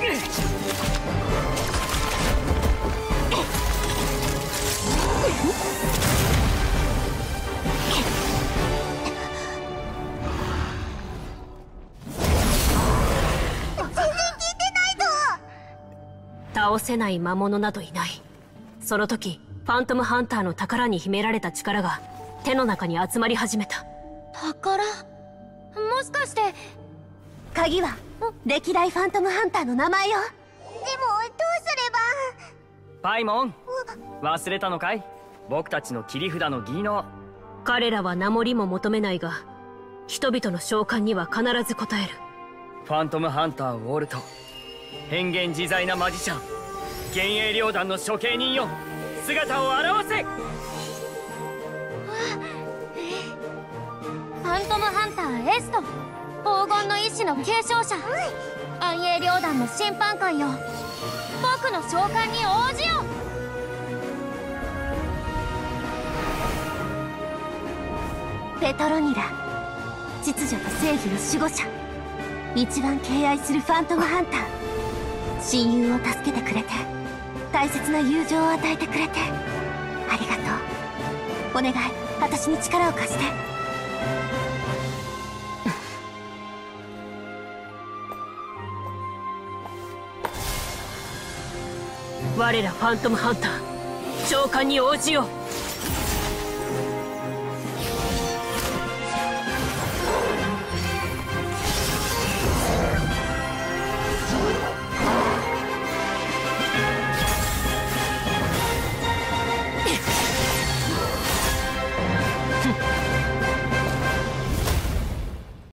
倒せない魔物などいない。その時ファントムハンターの宝に秘められた力が手の中に集まり始めた。 宝？もしかして。 鍵は歴代ファントムハンターの名前よ。でもどうすれば。 パイモン、忘れたのかい？僕たちの切り札の技能。 彼らは名乗りも求めないが人々の召喚には必ず応える。 ファントムハンターウォルト、変幻自在なマジシャン、幻影両団の処刑人よ、姿を現せ。 ファントムハンターエスト、黄金の意志の継承者、暗影両団の審判官よ、僕の召喚に応じよ。 ペトロニラ、秩序と正義の守護者、一番敬愛するファントムハンター。親友を助けてくれて、大切な友情を与えてくれてありがとう。お願い、私に力を貸して。 我らファントムハンター召喚に応じよう。